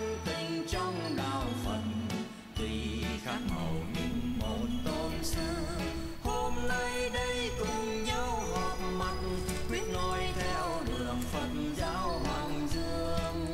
tình trong đạo Phật, tùy khác màu nhưng một tôn sư. Hôm nay đây cùng nhau họp mặt, quyết noi theo đường Phật giáo Hoàng Dương.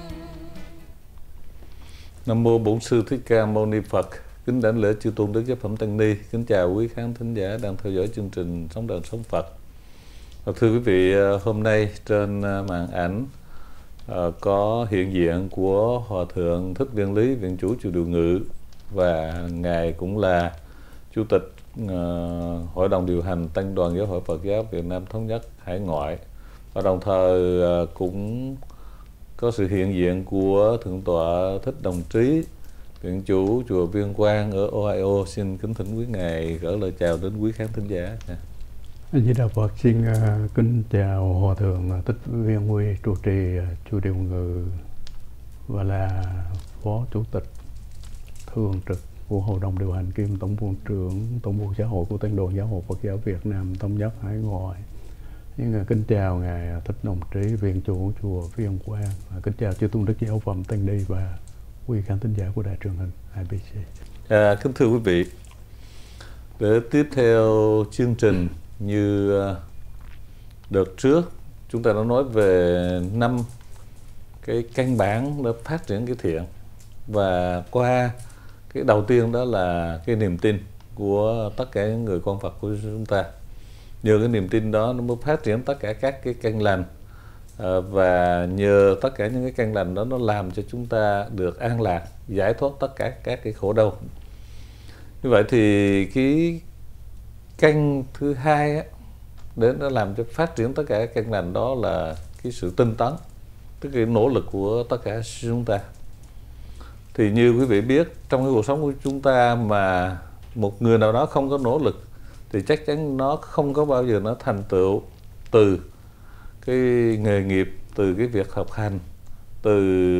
Nam mô Bổn Sư Thích Ca Mâu Ni Phật. Kính đảnh lễ chư tôn đức giáo phẩm tăng ni. Kính chào quý khán thính giả đang theo dõi chương trình Sống Đời Sống Phật. Thưa quý vị, hôm nay trên màn ảnh có hiện diện của Hòa Thượng Thích Viên Lý, Viện Chủ Chùa Điều Ngự, và Ngài cũng là Chủ tịch Hội đồng điều hành Tăng đoàn Giáo hội Phật giáo Việt Nam Thống nhất Hải ngoại, và đồng thời cũng có sự hiện diện của Thượng tọa Thích Đồng Trí, Viện Chủ Chùa Viên Quang ở Ohio. Xin kính thỉnh quý Ngài gửi lời chào đến quý khán thính giả. Di Đà Phật. Xin kính chào Hòa Thượng Thích Viên Huy, trụ trì Chùa Điều Ngự và là Phó Chủ tịch thường trực của Hội đồng điều hành kiêm Tổng vụ trưởng Tổng vụ Xã hội của Tăng đoàn Giáo hội Phật giáo Việt Nam Thống nhất Hải ngoại. Kính chào Ngài Thích Đồng Trí, Viện Chủ Chùa Viên Quang. Kính chào chư tôn đức giáo phẩm tăng ni và quý khán thính giả của đài truyền hình IBC. Kính thưa quý vị, để tiếp theo chương trình, như đợt trước chúng ta đã nói về 5 cái căn bản để phát triển cái thiện, và qua cái đầu tiên đó là cái niềm tin của tất cả những người con Phật của chúng ta. Nhờ cái niềm tin đó nó mới phát triển tất cả các cái căn lành, và nhờ tất cả những cái căn lành đó nó làm cho chúng ta được an lạc, giải thoát tất cả các cái khổ đau. Như vậy thì cái căn thứ hai á, để nó làm cho phát triển tất cả các căn lành đó là cái sự tinh tấn, tức cái nỗ lực của tất cả chúng ta. Thì như quý vị biết, trong cái cuộc sống của chúng ta mà một người nào đó không có nỗ lực thì chắc chắn nó không có bao giờ nó thành tựu từ cái nghề nghiệp, từ cái việc học hành, từ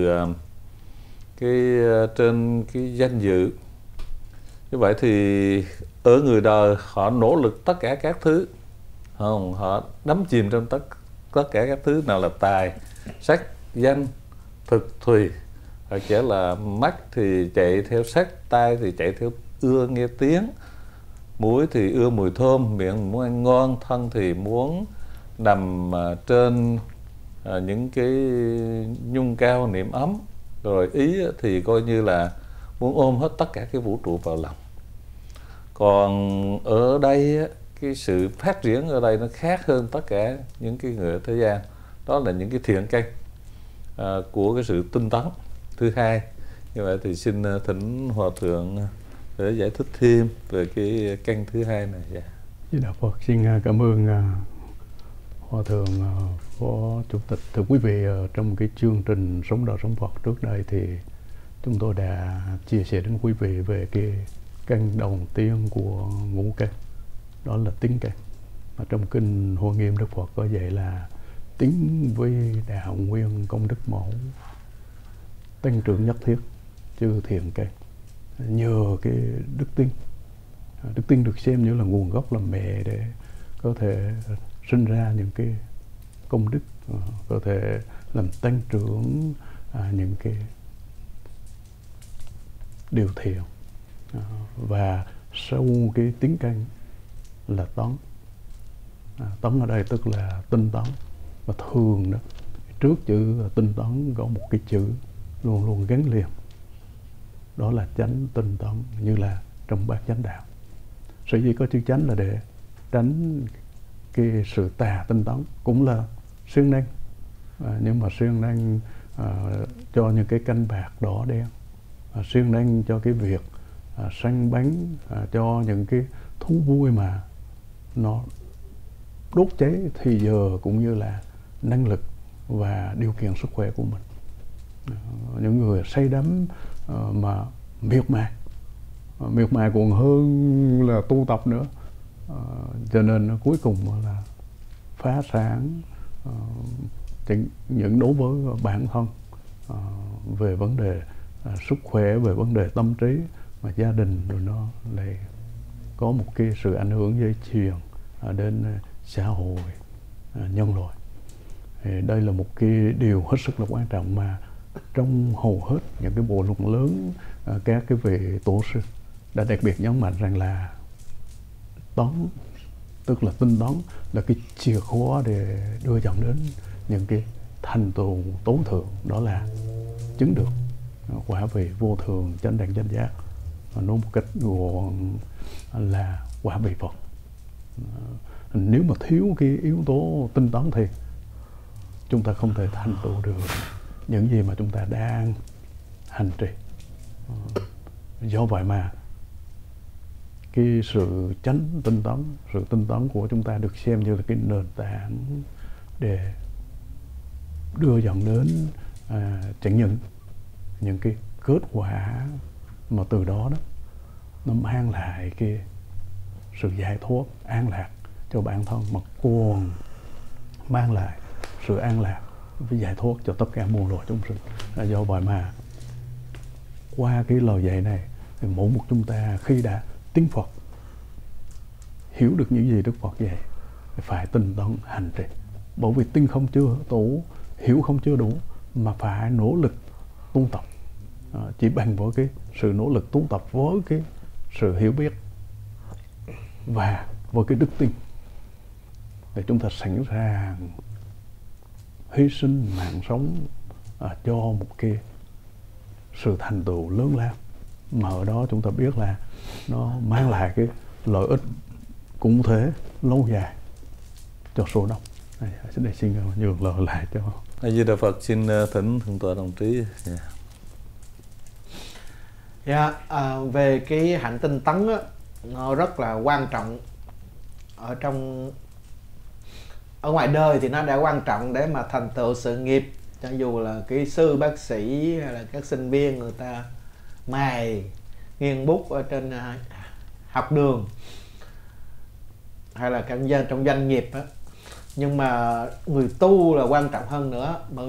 cái trên cái danh dự. Như vậy thì ở người đời họ nỗ lực tất cả các thứ, họ đắm chìm trong tất cả các thứ, nào là tài, sắc, danh, thực, thùy. Hoặc者là mắt thì chạy theo sắc, tai thì chạy theo ưa nghe tiếng, mũi thì ưa mùi thơm, miệng muốn ăn ngon, thân thì muốn nằm trên những cái nhung cao niệm ấm, rồi ý thì coi như là muốn ôm hết tất cả cái vũ trụ vào lòng. Còn ở đây cái sự phát triển ở đây nó khác hơn tất cả những cái người ở thế gian. Đó là những cái thiện căn của cái sự tinh tấn thứ hai. Như vậy thì xin thỉnh Hòa Thượng để giải thích thêm về cái căn thứ hai này. Dạ. Di Đà Phật. Xin cảm ơn Hòa Thượng Phó Chủ tịch. Thưa quý vị, trong cái chương trình Sống Đời Sống Phật trước đây thì chúng tôi đã chia sẻ đến quý vị về cái căn đầu tiên của ngũ căn, đó là tín căn. Và trong kinh Hoa Nghiêm Đức Phật có dạy là tín vi đạo nguyên công đức mẫu, tăng trưởng nhất thiết chư thiện căn. Nhờ cái đức tin được xem như là nguồn gốc, là mẹ để có thể sinh ra những cái công đức, có thể làm tăng trưởng những cái điều thiện. Và sau cái tín căn là tấn. Tấn ở đây tức là tinh tấn. Và thường đó, trước chữ tinh tấn có một cái chữ luôn luôn gắn liền, đó là chánh tinh tấn, như là trong bát chánh đạo. Sở dĩ có chữ chánh là để tránh cái sự tà tinh tấn, cũng là siêng năng, nhưng mà siêng năng cho những cái canh bạc đỏ đen, siêng năng cho cái việc săn bắn, cho những cái thú vui mà nó đốt cháy thì giờ cũng như là năng lực và điều kiện sức khỏe của mình. Những người say đắm mà miệt mài còn hơn là tu tập nữa, cho nên cuối cùng là phá sản những đối với bản thân, về vấn đề sức khỏe, về vấn đề tâm trí, mà gia đình rồi nó lại có một cái sự ảnh hưởng dây chuyền đến xã hội, nhân loại. Thì đây là một cái điều hết sức là quan trọng mà trong hầu hết những cái bộ luận lớn, các cái vị tổ sư đã đặc biệt nhấn mạnh rằng là toán, tức là tinh toán, là cái chìa khóa để đưa dẫn đến những cái thành tựu tối thượng, đó là chứng được quả vị vô thường chánh đẳng chánh giác, nói một cách gọn là quả vị Phật. Nếu mà thiếu cái yếu tố tinh toán thì chúng ta không thể thành tựu được những gì mà chúng ta đang hành trì. Do vậy mà cái sự chánh tinh tấn, sự tinh tấn của chúng ta được xem như là cái nền tảng để đưa dẫn đến chẳng những cái kết quả mà từ đó nó mang lại cái sự giải thoát, an lạc cho bản thân, mà còn mang lại sự an lạc với giải thoát cho tất cả muôn loài chúng sinh. Do vậy mà qua cái lời dạy này thì mỗi một chúng ta khi đã tin Phật, hiểu được những gì Đức Phật dạy, phải tinh tấn hành trì. Bởi vì tin không chưa đủ, hiểu không chưa đủ, mà phải nỗ lực tu tập. Chỉ bằng với cái sự nỗ lực tu tập, với cái sự hiểu biết và với cái đức tin, để chúng ta sẵn sàng hy sinh mạng sống cho một cái sự thành tựu lớn lao, mà ở đó chúng ta biết là nó mang lại cái lợi ích cũng thế lâu dài cho số đông. Xin nhường lời lại cho A Di Đà Phật. Xin thỉnh thượng tọa đồng trí. Về cái hạnh tinh tấn á, nó rất là quan trọng. Ở ngoài đời thì nó đã quan trọng để mà thành tựu sự nghiệp, cho dù là kỹ sư, bác sĩ hay là các sinh viên người ta mài nghiêng bút ở trên học đường hay là các dân trong doanh nghiệp á. Nhưng mà người tu là quan trọng hơn nữa, bởi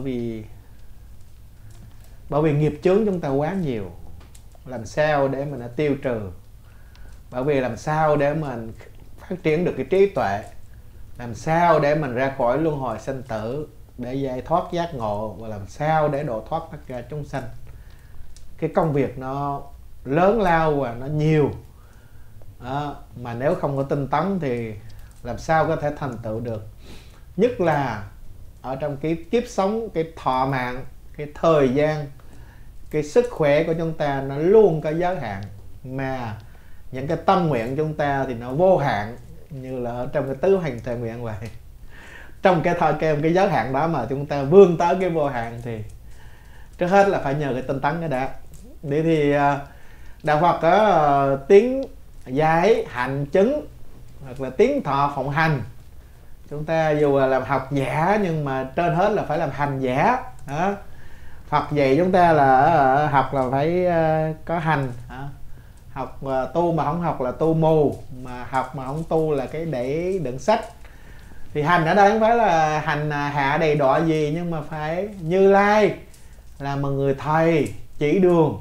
vì nghiệp chướng chúng ta quá nhiều. Làm sao để mình tiêu trừ, bởi vì làm sao để mình phát triển được cái trí tuệ, làm sao để mình ra khỏi luân hồi sanh tử, để giải thoát giác ngộ, và làm sao để độ thoát tất cả chúng sanh. Cái công việc nó lớn lao và nó nhiều đó, mà nếu không có tinh tấn thì làm sao có thể thành tựu được. Nhất là ở trong cái kiếp sống, cái thọ mạng, cái thời gian, cái sức khỏe của chúng ta nó luôn có giới hạn, mà những cái tâm nguyện chúng ta thì nó vô hạn, như là ở trong cái tứ hành thệ nguyện vậy. Trong cái giới hạn đó mà chúng ta vươn tới cái vô hạn thì trước hết là phải nhờ cái tinh tấn cái đã. Để thì Đạo Phật có tiếng giải hạnh chứng, hoặc là tiếng thọ phụng hành. Chúng ta dù là làm học giả nhưng mà trên hết là phải làm hành giả đó. Phật dạy chúng ta là học là phải có hành. Học tu mà không học là tu mù, mà học mà không tu là cái để đựng sách. Thì hành ở đây không phải là hành hạ đầy đọa gì, nhưng mà phải Như Lai là một người thầy chỉ đường.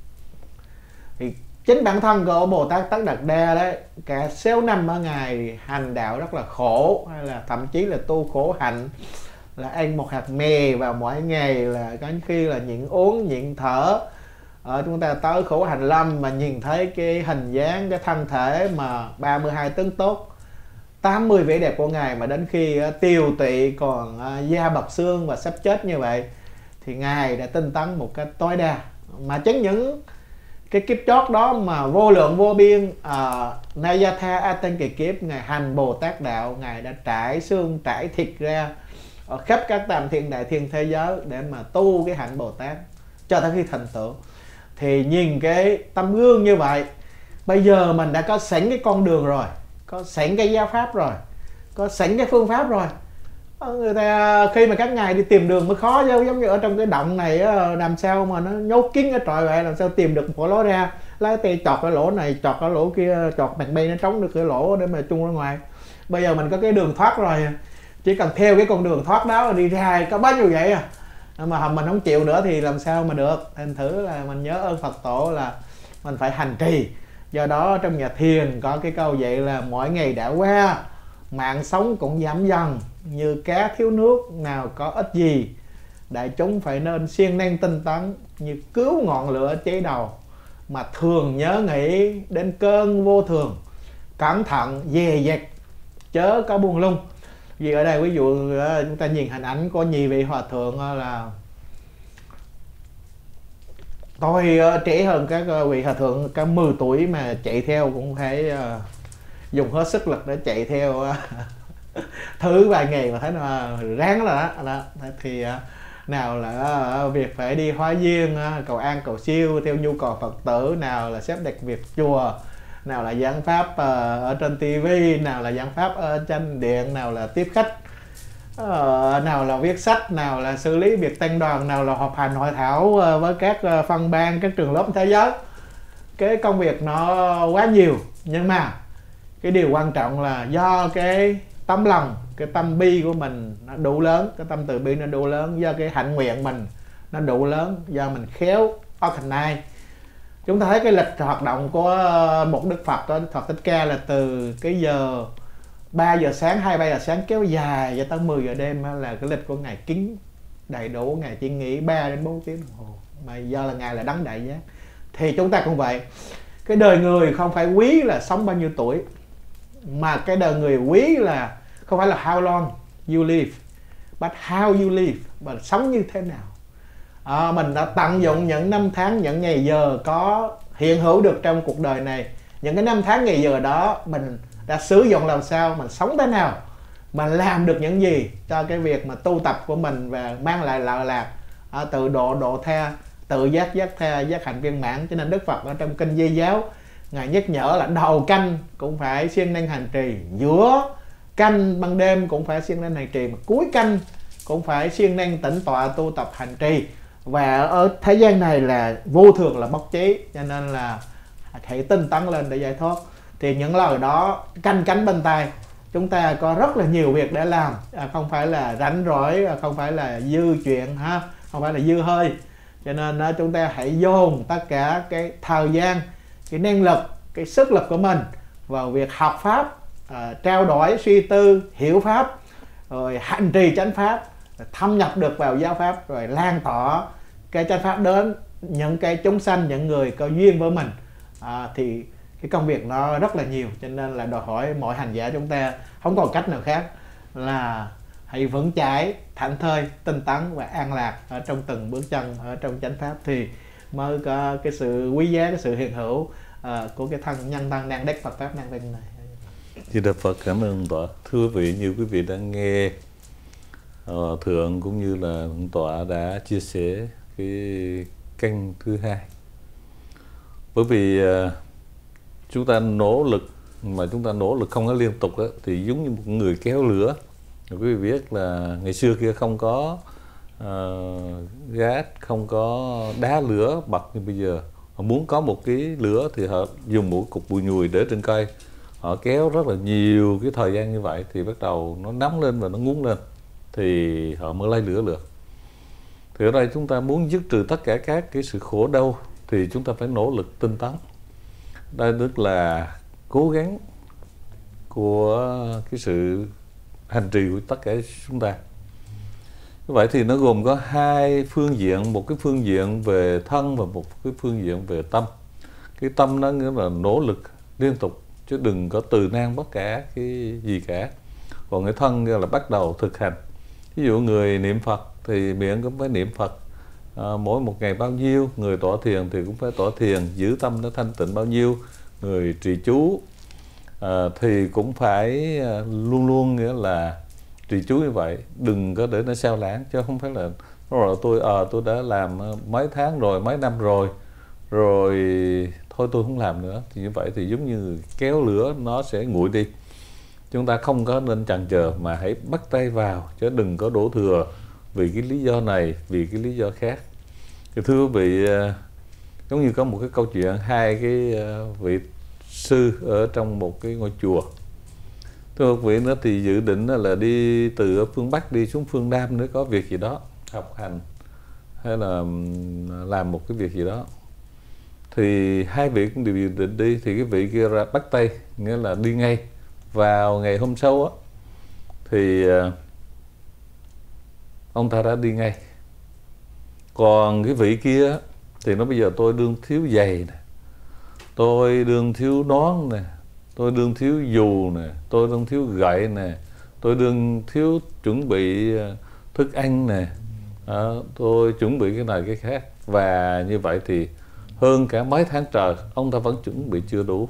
Thì chính bản thân của Bồ Tát Tất Đạt Đa đấy, cả 6 năm ở Ngài hành đạo rất là khổ, hay là thậm chí là tu khổ hạnh, là ăn một hạt mè vào mỗi ngày, là có khi là nhịn uống, nhịn thở. Chúng ta tới khổ hành lâm mà nhìn thấy cái hình dáng, cái thân thể mà 32 tướng tốt, 80 vẻ đẹp của Ngài, mà đến khi tiều tụy còn da bọc xương và sắp chết như vậy, thì Ngài đã tinh tấn một cách tối đa. Mà chính những cái kiếp chót đó mà vô lượng vô biên, Nayatha A Tăng Kỳ kiếp Ngài hành Bồ Tát đạo, Ngài đã trải xương trải thịt ra ở khắp các tam thiên đại thiên thế giới để mà tu cái hạnh Bồ Tát cho tới khi thành tựu. Thì nhìn cái tấm gương như vậy, bây giờ mình đã có sẵn cái con đường rồi, có sẵn cái giáo pháp rồi, có sẵn cái phương pháp rồi. Người ta khi mà các ngài đi tìm đường mới khó chứ, giống như ở trong cái động này làm sao mà nó nhốt kín cái trọi vậy, làm sao tìm được một lối ra. Lái tay chọt cái lỗ này, chọt cái lỗ kia, chọt bàn bay nó trống được cái lỗ để mà chung ra ngoài. Bây giờ mình có cái đường thoát rồi, chỉ cần theo cái con đường thoát đó đi ra có bao nhiêu vậy à. Mà mình không chịu nữa thì làm sao mà được. Thành thử là mình nhớ ơn Phật tổ là mình phải hành trì. Do đó trong nhà thiền có cái câu dạy là mỗi ngày đã qua, mạng sống cũng giảm dần, như cá thiếu nước nào có ích gì. đại chúng phải nên siêng năng tinh tấn như cứu ngọn lửa cháy đầu, mà thường nhớ nghĩ đến cơn vô thường, cẩn thận dè dặt chớ có buông lung. Vì ở đây ví dụ chúng ta nhìn hình ảnh có nhiều vị hòa thượng là tôi trẻ hơn các vị hòa thượng cả 10 tuổi mà chạy theo cũng phải dùng hết sức lực để chạy theo thử vài ngày mà thấy là ráng đó. Thì nào là việc phải đi hóa duyên, cầu an cầu siêu theo nhu cầu Phật tử, nào là xếp đặt việc chùa, nào là giảng pháp ở trên tivi, nào là giảng pháp ở trên điện, nào là tiếp khách, nào là viết sách, nào là xử lý việc tăng đoàn, nào là họp hành hội thảo với các phân ban, các trường lớp thế giới. Cái công việc nó quá nhiều, nhưng mà cái điều quan trọng là do cái tấm lòng, cái tâm bi của mình nó đủ lớn, cái tâm từ bi nó đủ lớn, do cái hạnh nguyện mình nó đủ lớn, do mình khéo organize. Chúng ta thấy cái lịch hoạt động của một Đức Phật đó, Đức Phật Thích Ca là từ cái giờ 3 giờ sáng, 2-3 giờ sáng kéo dài cho tới 10 giờ đêm là cái lịch của Ngài kín đầy đủ, Ngài chỉ nghỉ 3 đến 4 tiếng đồng hồ. Mà do là Ngài là đấng đại giác. Thì chúng ta cũng vậy. Cái đời người không phải quý là sống bao nhiêu tuổi, mà cái đời người quý là không phải là how long you live, but how you live, và sống như thế nào. Mình đã tận dụng những năm tháng, những ngày giờ có hiện hữu được trong cuộc đời này. Những cái năm tháng ngày giờ đó mình đã sử dụng làm sao, mình sống thế nào, mình làm được những gì cho cái việc mà tu tập của mình và mang lại lợi lạc, tự độ tha, tự giác tha, giác hạnh viên mãn. Cho nên Đức Phật ở trong kinh Di giáo Ngài nhắc nhở là đầu canh cũng phải siêng năng hành trì, giữa canh ban đêm cũng phải siêng năng hành trì, mà cuối canh cũng phải siêng năng tĩnh tọa tu tập hành trì. Và ở thế gian này là vô thường là bất chí, cho nên là hãy tinh tấn lên để giải thoát. Thì những lời đó canh cánh bên tai, chúng ta có rất là nhiều việc để làm, không phải là rảnh rỗi, không phải là dư chuyện ha, không phải là dư hơi. Cho nên chúng ta hãy dồn tất cả cái thời gian, cái năng lực, cái sức lực của mình vào việc học pháp, trao đổi suy tư, hiểu pháp, rồi hành trì chánh pháp, thâm nhập được vào giáo pháp, rồi lan tỏa cái chánh pháp đến những cái chúng sanh, những người có duyên với mình. Thì cái công việc nó rất là nhiều, cho nên là đòi hỏi mọi hành giả chúng ta không còn cách nào khác là hãy vững chãi, thảnh thơi, tinh tấn và an lạc ở trong từng bước chân ở trong chánh pháp, thì mới có cái sự quý giá, cái sự hiện hữu của cái thân nhân thân năng đắc Phật pháp năng tinh này. Thì Đức Phật cảm ơn tọa. Thưa quý vị, như quý vị đã nghe thượng cũng như là tọa đã chia sẻ cái kênh thứ hai. Bởi vì chúng ta nỗ lực, mà chúng ta nỗ lực không có liên tục đó, thì giống như một người kéo lửa. Quý vị biết là ngày xưa kia không có gát, không có đá lửa bật như bây giờ. Họ muốn có một cái lửa thì họ dùng một cục bùi nhùi để trên cây, họ kéo rất là nhiều cái thời gian như vậy thì bắt đầu nó nóng lên và nó ngúng lên thì họ mới lấy lửa được. Thì ở đây chúng ta muốn dứt trừ tất cả các cái sự khổ đau thì chúng ta phải nỗ lực tinh tấn. Đây tức là cố gắng của cái sự hành trì của tất cả chúng ta. Như vậy thì nó gồm có hai phương diện, một cái phương diện về thân và một cái phương diện về tâm. Cái tâm nó nghĩa là nỗ lực liên tục chứ đừng có từ nan bất cả cái gì cả. Còn cái thân nghĩa là bắt đầu thực hành. Ví dụ người niệm Phật thì miệng cũng phải niệm Phật mỗi một ngày bao nhiêu, người tọa thiền thì cũng phải tọa thiền, giữ tâm nó thanh tịnh bao nhiêu, người trì chú thì cũng phải luôn luôn nghĩa là trì chú như vậy, đừng có để nó sao lãng, chứ không phải là rồi tôi đã làm mấy tháng rồi, mấy năm rồi thôi tôi không làm nữa. Thì như vậy thì giống như kéo lửa nó sẽ nguội đi. Chúng ta không có nên chần chờ mà hãy bắt tay vào, chứ đừng có đổ thừa vì cái lý do này, vì cái lý do khác. Thì thưa quý vị, giống như có một cái câu chuyện hai cái vị sư ở trong một cái ngôi chùa. Thưa quý vị, nữa thì dự định là đi từ phương Bắc đi xuống phương Nam nếu có việc gì đó, học hành hay là làm một cái việc gì đó. Thì hai vị cũng đều dự định đi, thì cái vị kia ra bắt tay, nghĩa là đi ngay. Vào ngày hôm sau á, thì ông ta đã đi ngay. Còn cái vị kia thì nó bây giờ tôi đương thiếu giày nè, tôi đương thiếu nón nè, tôi đương thiếu dù nè, tôi đương thiếu gậy nè, tôi đương thiếu chuẩn bị thức ăn nè, tôi chuẩn bị cái này cái khác. Và như vậy thì hơn cả mấy tháng trời ông ta vẫn chuẩn bị chưa đủ.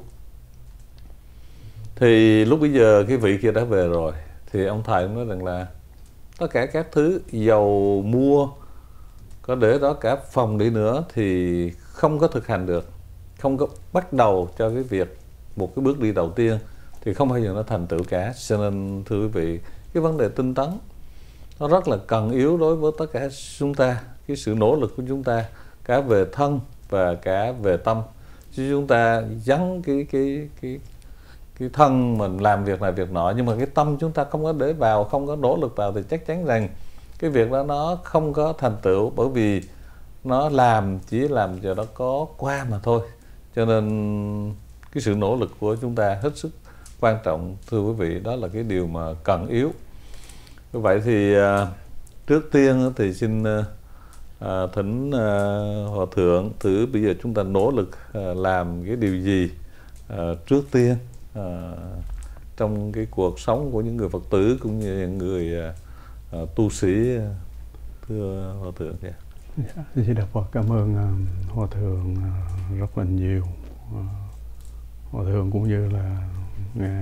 Thì lúc bây giờ cái vị kia đã về rồi thì ông thầy nói rằng là tất cả các thứ dầu mua có để đó cả phòng đi nữa thì không có thực hành được, không có bắt đầu cho cái việc một cái bước đi đầu tiên thì không bao giờ nó thành tựu cả. Cho nên thưa quý vị, cái vấn đề tinh tấn nó rất là cần yếu đối với tất cả chúng ta. Cái sự nỗ lực của chúng ta cả về thân và cả về tâm, chứ chúng ta dấn cái thân mình làm việc này việc nọ, nhưng mà cái tâm chúng ta không có để vào, không có nỗ lực vào thì chắc chắn rằng cái việc đó nó không có thành tựu, bởi vì nó chỉ làm cho nó có qua mà thôi. Cho nên cái sự nỗ lực của chúng ta hết sức quan trọng thưa quý vị, đó là cái điều mà cần yếu. Vậy thì trước tiên thì xin thỉnh Hòa Thượng thử bây giờ chúng ta nỗ lực làm cái điều gì trước tiên trong cái cuộc sống của những người Phật tử cũng như những người tu sĩ, thưa Hòa Thượng. Di Đà Phật, cảm ơn Hòa Thượng rất là nhiều. Hòa Thượng cũng như là Ngài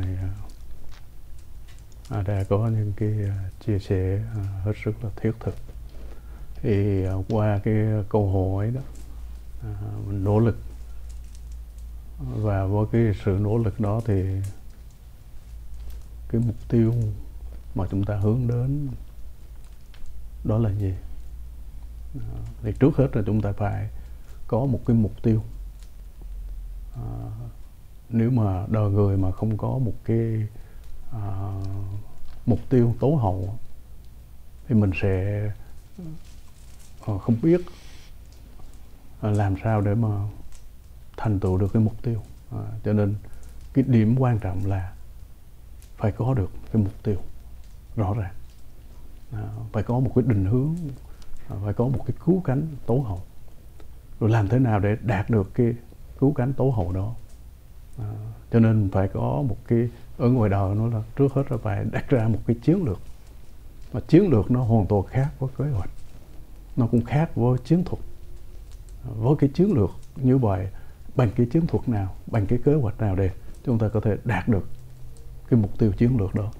đã có những cái chia sẻ hết sức là thiết thực. Thì qua cái câu hỏi đó, mình nỗ lực, và với cái sự nỗ lực đó thì cái mục tiêu mà chúng ta hướng đến đó là gì? Thì trước hết là chúng ta phải có một cái mục tiêu. Nếu mà đời người mà không có một cái mục tiêu tối hậu thì mình sẽ không biết làm sao để mà thành tựu được cái mục tiêu. Cho nên cái điểm quan trọng là phải có được cái mục tiêu rõ ràng, phải có một cái định hướng, phải có một cái cứu cánh tối hậu. Rồi làm thế nào để đạt được cái cứu cánh tối hậu đó? Cho nên phải có một cái, ở ngoài đời nó là trước hết là phải đặt ra một cái chiến lược. Và chiến lược nó hoàn toàn khác với kế hoạch, nó cũng khác với chiến thuật. Với cái chiến lược như vậy, bằng cái chiến thuật nào, bằng cái kế hoạch nào để chúng ta có thể đạt được cái mục tiêu chiến lược đó.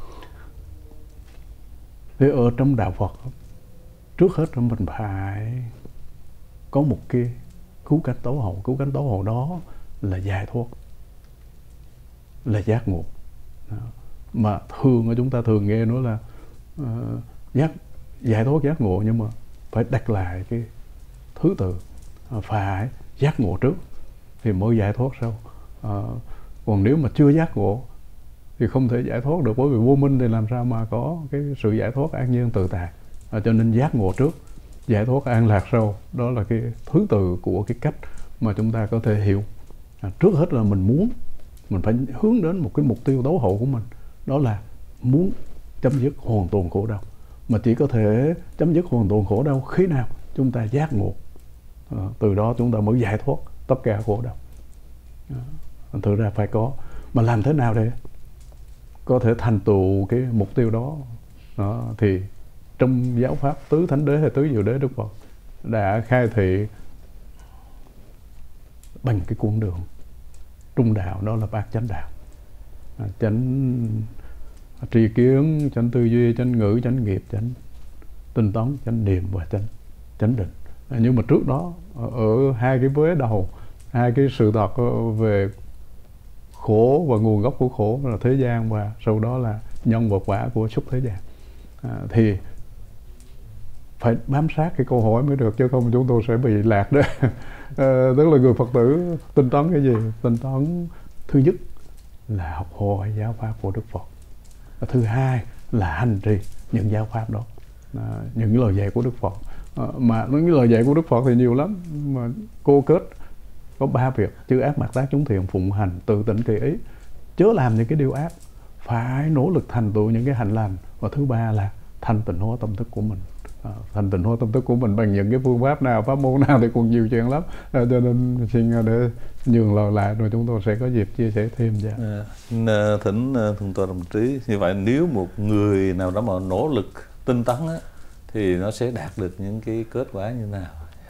Thế ở trong đạo Phật, trước hết là mình phải có một cái cứu cánh tối hậu. Cứu cánh tối hậu đó là giải thoát, là giác ngộ. Mà thường chúng ta thường nghe nói là giải thoát giác ngộ, nhưng mà phải đặt lại cái thứ tự, phải giác ngộ trước thì mới giải thoát sau. Còn nếu mà chưa giác ngộ thì không thể giải thoát được, bởi vì vô minh thì làm sao mà có cái sự giải thoát an nhiên tự tại. Cho nên giác ngộ trước, giải thoát an lạc sau, đó là cái thứ tự của cái cách mà chúng ta có thể hiểu. Trước hết là mình phải hướng đến một cái mục tiêu tối hậu của mình, đó là muốn chấm dứt hoàn toàn khổ đau. Mà chỉ có thể chấm dứt hoàn toàn khổ đau khi nào chúng ta giác ngộ. Từ đó chúng ta mới giải thoát tất cả khổ đau. Thực ra phải có. Mà làm thế nào để có thể thành tựu cái mục tiêu đó? Thì trong giáo pháp tứ thánh đế hay tứ diệu đế, Đức Phật đã khai thị bằng cái con đường trung đạo, đó là bát chánh đạo. Chánh tri kiến, chánh tư duy, chánh ngữ, chánh nghiệp, chánh tinh tấn, chánh niệm và chánh định. Nhưng mà trước đó, ở hai cái vế đầu, hai cái sự thật về khổ và nguồn gốc của khổ là thế gian, và sau đó là nhân và quả của xuất thế gian. Thì phải bám sát cái câu hỏi mới được, chứ không chúng tôi sẽ bị lạc đấy. Tức là người Phật tử tinh tấn cái gì? Tinh tấn thứ nhất là học hỏi giáo pháp của Đức Phật. Thứ hai là hành trì những giáo pháp đó, những lời dạy của Đức Phật. Mà những lời dạy của Đức Phật thì nhiều lắm, mà cô kết có 3 việc: chư ác mạt tác chúng thiện, phụng hành, tự tỉnh kỳ ý, chớ làm những cái điều ác, phải nỗ lực thành tựu những cái hạnh lành. Và thứ ba là thanh tịnh hóa tâm thức của mình. Thanh tịnh hóa tâm thức của mình bằng những cái phương pháp nào, pháp môn nào thì còn nhiều chuyện lắm, cho nên xin để nhường lời lại rồi chúng tôi sẽ có dịp chia sẻ thêm. Thỉnh thượng tọa đồng trí, như vậy nếu một người nào đó mà nỗ lực tinh tấn á, thì nó sẽ đạt được những cái kết quả như nào?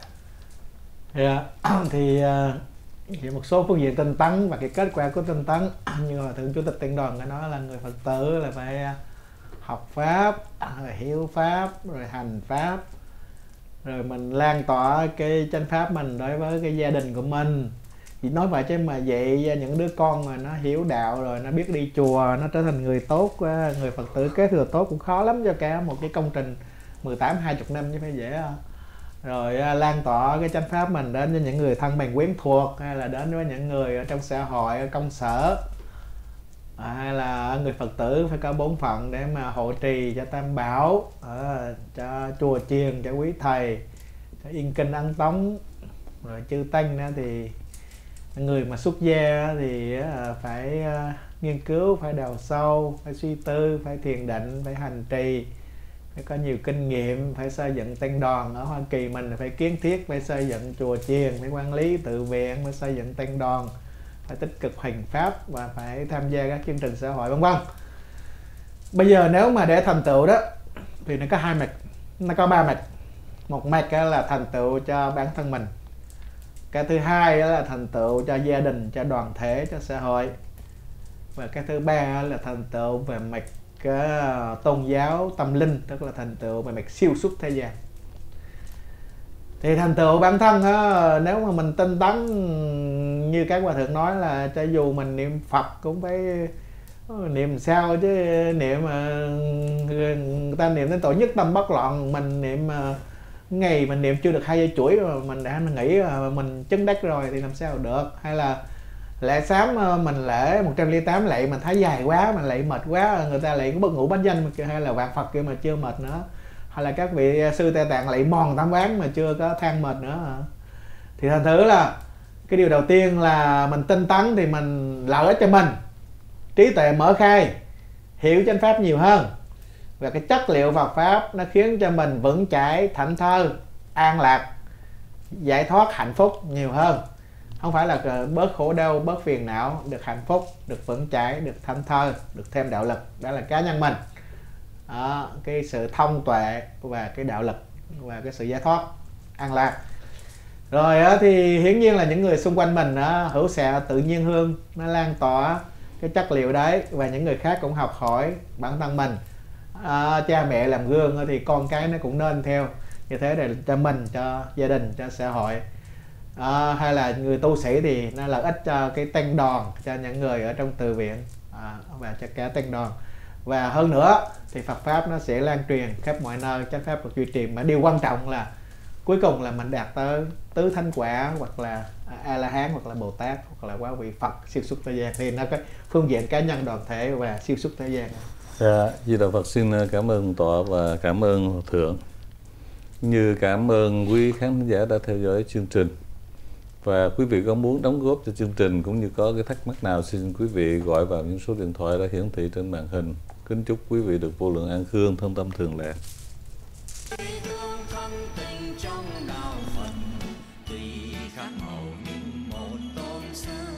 Thì một số phương diện tinh tấn và cái kết quả của tinh tấn, như là thượng chủ tịch Tịnh Đoàn đã nói là người Phật tử là phải học pháp, rồi hiểu pháp, rồi hành pháp, rồi mình lan tỏa cái chánh pháp mình đối với cái gia đình của mình. Chỉ nói vậy chứ mà dạy những đứa con mà nó hiểu đạo rồi nó biết đi chùa, nó trở thành người tốt, người Phật tử kế thừa tốt cũng khó lắm cho cả một cái công trình 18-20 năm chứ phải dễ không? Rồi lan tỏa cái chánh pháp mình đến với những người thân bằng quyến thuộc, hay là đến với những người ở trong xã hội, ở công sở, hay là người Phật tử phải có bổn phận để mà hộ trì cho Tam Bảo, cho chùa chiền, cho quý thầy, cho yên kinh ấn tống, rồi chư tăng đó. Thì người mà xuất gia thì phải nghiên cứu, phải đào sâu, phải suy tư, phải thiền định, phải hành trì, phải có nhiều kinh nghiệm, phải xây dựng tăng đoàn. Ở Hoa Kỳ mình phải kiến thiết, phải xây dựng chùa chiền, phải quản lý tự viện, phải xây dựng tăng đoàn, phải tích cực hành pháp và phải tham gia các chương trình xã hội, vân vân. Bây giờ nếu mà để thành tựu đó thì nó có hai mạch, nó có ba mạch. Một mạch là thành tựu cho bản thân mình, cái thứ hai là thành tựu cho gia đình, cho đoàn thể, cho xã hội, và cái thứ ba là thành tựu về mạch tôn giáo tâm linh, tức là thành tựu về mạch siêu xuất thế gian. Thì thành tựu bản thân nếu mà mình tinh tấn như các hòa thượng nói là cho dù mình niệm Phật cũng phải niệm sao chứ, niệm người ta niệm đến tội nhất tâm bất loạn, mình niệm ngày mình niệm chưa được 2 giây chuỗi mà mình đã nghĩ mình chứng đắc rồi thì làm sao được. Hay là lễ sám mình lễ 108 lạy mình thấy dài quá, mình lạy mệt quá, người ta lạy có bất ngủ bát danh hay là vạn Phật kia mà chưa mệt nữa, hay là các vị sư Tây Tạng lạy mòn tam quán mà chưa có than mệt nữa. Thì thành thử là cái điều đầu tiên là mình tinh tấn thì mình lợi ích cho mình, trí tuệ mở khai, hiểu chánh pháp nhiều hơn, và cái chất liệu Phật pháp nó khiến cho mình vững chãi, thảnh thơi, an lạc, giải thoát, hạnh phúc nhiều hơn. Không phải là bớt khổ đau, bớt phiền não, được hạnh phúc, được vững chãi, được thảnh thơi, được thêm đạo lực. Đó là cá nhân mình. Cái sự thông tuệ và cái đạo lực và cái sự giải thoát, an lạc. Rồi thì hiển nhiên là những người xung quanh mình hữu xạ tự nhiên hương, nó lan tỏa cái chất liệu đấy, và những người khác cũng học hỏi bản thân mình. Cha mẹ làm gương thì con cái nó cũng nên theo như thế, để cho mình, cho gia đình, cho xã hội. Hay là người tu sĩ thì nó lợi ích cho cái tăng đoàn, cho những người ở trong từ viện, và cho cả tăng đoàn. Và hơn nữa thì Phật pháp nó sẽ lan truyền khắp mọi nơi, chánh pháp được duy trì. Mà điều quan trọng là cuối cùng là mình đạt tới tứ thánh quả, hoặc là A La Hán, hoặc là Bồ Tát, hoặc là quá vị Phật siêu xuất thế gian. Thì nó có phương diện cá nhân, đoàn thể và siêu xuất thế gian. Di Đà Phật xin cảm ơn tọa và cảm ơn Hòa thượng, như cảm ơn quý khán giả đã theo dõi chương trình. Và quý vị có muốn đóng góp cho chương trình cũng như có cái thắc mắc nào, xin quý vị gọi vào những số điện thoại đã hiển thị trên màn hình. Kính chúc quý vị được vô lượng an khương, thân tâm thường lạc. trong đạo Phật tùy khác màu nhưng một tôn sư.